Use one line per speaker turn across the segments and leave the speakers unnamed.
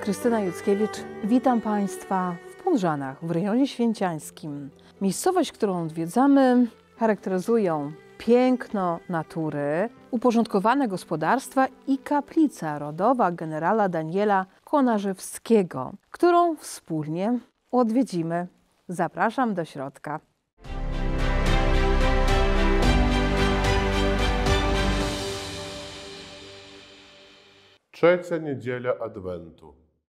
Krystyna Juckiewicz. Witam Państwa w Podżanach, w rejonie święciańskim. Miejscowość, którą odwiedzamy, charakteryzują piękno natury, uporządkowane gospodarstwa i kaplica rodowa generała Daniela Konarzewskiego, którą wspólnie odwiedzimy. Zapraszam do środka.
Trzecia niedziela Adwentu.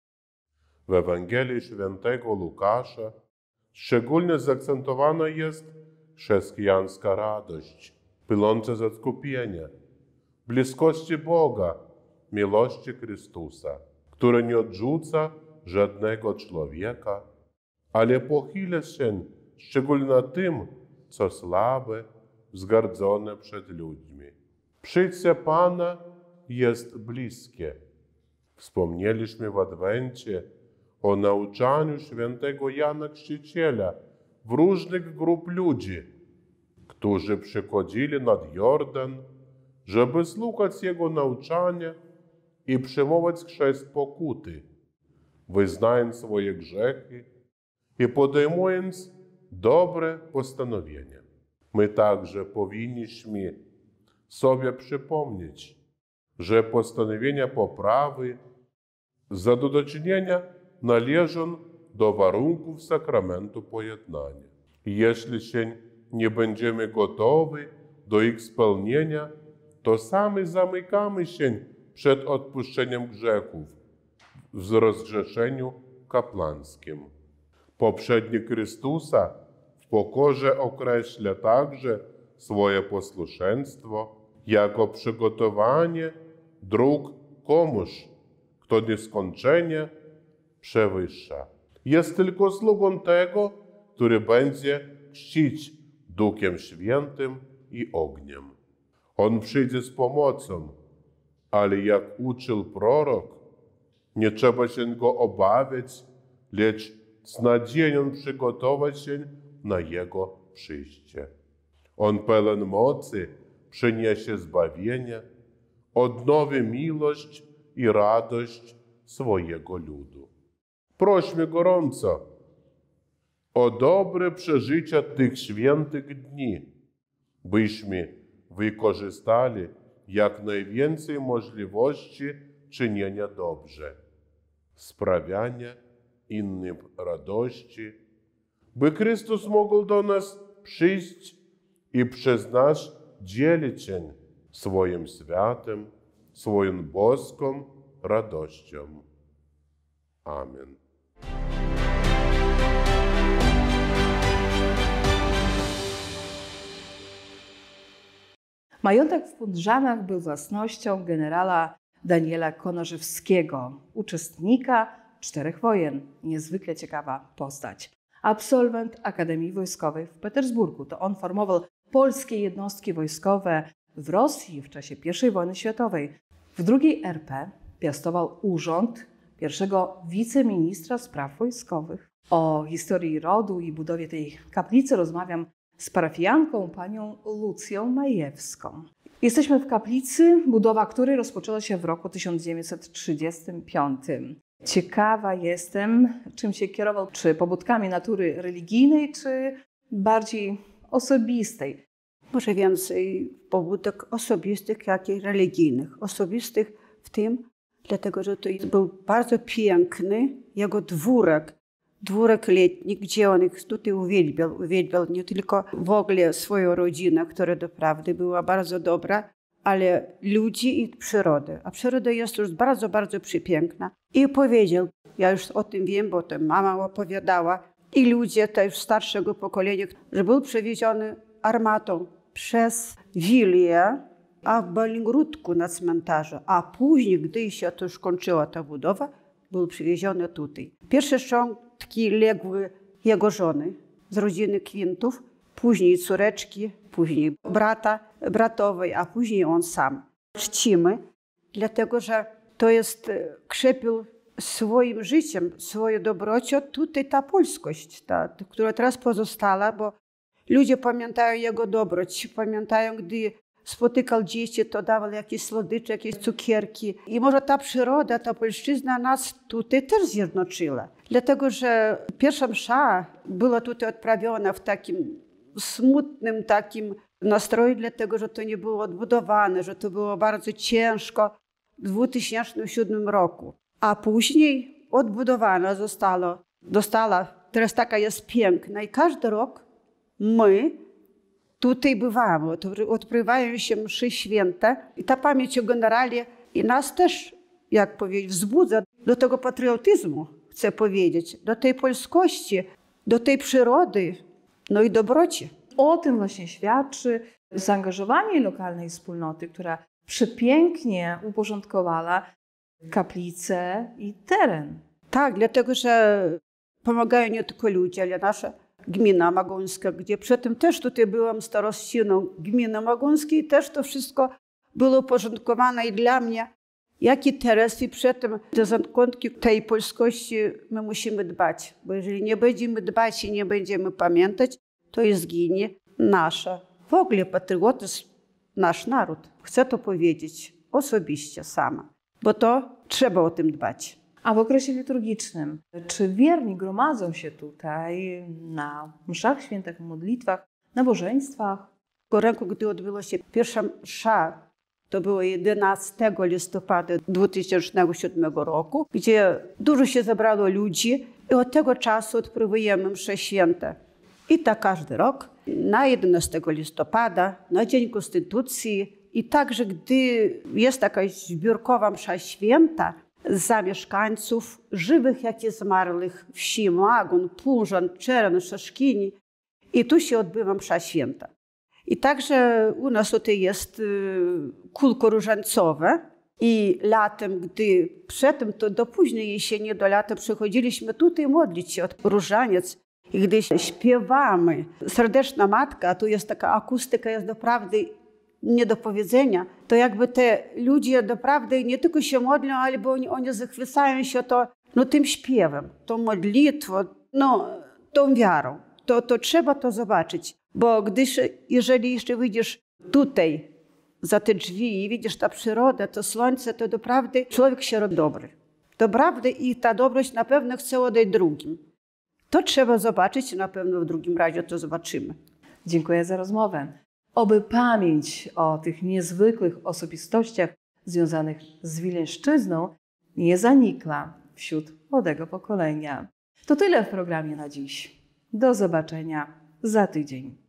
W Ewangelii Świętego Łukasza szczególnie zaakcentowana jest chrześcijańska radość, płynąca z odkupienia, bliskości Boga, miłości Chrystusa, który nie odrzuca żadnego człowieka, ale pochyla się szczególnie nad tym, co słabe, wzgardzone przed ludźmi. Przyjście Pana jest bliskie. Wspomnieliśmy w Adwencie o nauczaniu świętego Jana Chrzciciela w różnych grup ludzi, którzy przychodzili nad Jordan, żeby słuchać jego nauczania i przyjmować chrzest pokuty, wyznając swoje grzechy i podejmując dobre postanowienia. My także powinniśmy sobie przypomnieć, że postanowienia poprawy, zadośćuczynienia należą do warunków sakramentu pojednania. Jeśli się nie będziemy gotowi do ich spełnienia, to sami zamykamy się przed odpuszczeniem grzechów w rozgrzeszeniu kapłańskim. Poprzednik Chrystusa w pokorze określa także swoje posłuszeństwo jako przygotowanie dróg komuś, kto nieskończenie przewyższa. Jest tylko sługą tego, który będzie chrzcić Duchem Świętym i ogniem. On przyjdzie z pomocą, ale jak uczył prorok, nie trzeba się go obawiać, lecz z nadzieją przygotować się na jego przyjście. On pełen mocy przyniesie zbawienie, odnowi miłość i radość swojego ludu. Prośmy gorąco o dobre przeżycia tych świętych dni, byśmy wykorzystali jak najwięcej możliwości czynienia dobrze, sprawiania innym radości, by Chrystus mógł do nas przyjść i przez nas dzielić się swoim światem, swoją boską radością. Amen.
Majątek w Podżanach był własnością generała Daniela Konarzewskiego, uczestnika 4 wojen. Niezwykle ciekawa postać. Absolwent Akademii Wojskowej w Petersburgu. To on formował polskie jednostki wojskowe w Rosji w czasie I wojny światowej. W II RP piastował urząd pierwszego wiceministra spraw wojskowych. O historii rodu i budowie tej kaplicy rozmawiam z parafianką, panią Lucją Majewską. Jesteśmy w kaplicy, budowa której rozpoczęła się w roku 1935. Ciekawa jestem, czym się kierował, czy pobudkami natury religijnej, czy bardziej osobistej.
Może więcej pobudek osobistych, jak i religijnych. Osobistych w tym, dlatego że to był bardzo piękny jego dwórek letni, gdzie on ich tutaj uwielbiał nie tylko w ogóle swoją rodzinę, która doprawdy była bardzo dobra, ale ludzi i przyrodę. A przyroda jest już bardzo, bardzo przepiękna. I powiedział, ja już o tym wiem, bo to mama opowiadała, i ludzie też starszego pokolenia, że był przewieziony armatą przez Wilię, a w Balingrudku na cmentarzu. A później, gdy się to już kończyła ta budowa, był przywieziony tutaj. Pierwsze szczątki legły jego żony z rodziny Kwintów, później córeczki, później bratowej, a później on sam. Czcimy, dlatego że to jest krzepił swoim życiem, swoją dobrocią tutaj ta polskość, która teraz pozostała, bo ludzie pamiętają jego dobroć, pamiętają, gdy spotykał dzieci, to dawał jakieś słodycze, jakieś cukierki. I może ta przyroda, ta polszczyzna nas tutaj też zjednoczyła. Dlatego, że pierwsza msza była tutaj odprawiona w takim smutnym takim nastroju, dlatego, że to nie było odbudowane, że to było bardzo ciężko w 2007 roku. A później odbudowana została, teraz taka jest piękna i każdy rok my tutaj bywamy, odprawiają się mszy święte i ta pamięć o generale i nas też, jak powiedzieć, wzbudza do tego patriotyzmu, chcę powiedzieć, do tej polskości, do tej przyrody, no i dobroci.
O tym właśnie świadczy zaangażowanie lokalnej wspólnoty, która przepięknie uporządkowała kaplicę i teren.
Tak, dlatego, że pomagają nie tylko ludzie, ale nasza gmina magońska, gdzie przedtem też tutaj byłam starostczyną gminy magońskiej, też to wszystko było uporządkowane i dla mnie, jak i teraz, i przedtem te zakątki tej polskości my musimy dbać, bo jeżeli nie będziemy dbać i nie będziemy pamiętać, to i zginie nasza, w ogóle patriotyzm, nasz naród. Chcę to powiedzieć osobiście sama, bo to trzeba o tym dbać.
A w okresie liturgicznym, czy wierni gromadzą się tutaj na mszach świętych, modlitwach, nabożeństwach?
Po roku, gdy odbyła się pierwsza msza, to było 11 listopada 2007 roku, gdzie dużo się zebrało ludzi i od tego czasu odprawujemy msze święte. I tak każdy rok, na 11 listopada, na Dzień Konstytucji i także, gdy jest taka zbiórkowa msza święta za mieszkańców żywych, jak i zmarłych wsi Magon, Pużan, Czerń, Szaszkini. I tu się odbywa msza święta. I także u nas tutaj jest kółko różańcowe i latem, gdy przedtem, to do późnej jesieni, do lata przychodziliśmy tutaj modlić się od różaniec. I gdy śpiewamy Serdeczna Matka, a tu jest taka akustyka, jest doprawdy nie do powiedzenia, to jakby te ludzie doprawdy nie tylko się modlą, ale oni zachwycają się tym śpiewem, tą modlitwą, tą wiarą. To trzeba to zobaczyć, bo jeżeli jeszcze wyjdziesz tutaj za te drzwi i widzisz ta przyroda, to słońce, to doprawdy człowiek się robi dobry. Doprawdy i ta dobroć na pewno chce oddać drugim. To trzeba zobaczyć i na pewno w drugim razie to zobaczymy.
Dziękuję za rozmowę. Oby pamięć o tych niezwykłych osobistościach związanych z Wileńszczyzną nie zanikła wśród młodego pokolenia. To tyle w programie na dziś. Do zobaczenia za tydzień.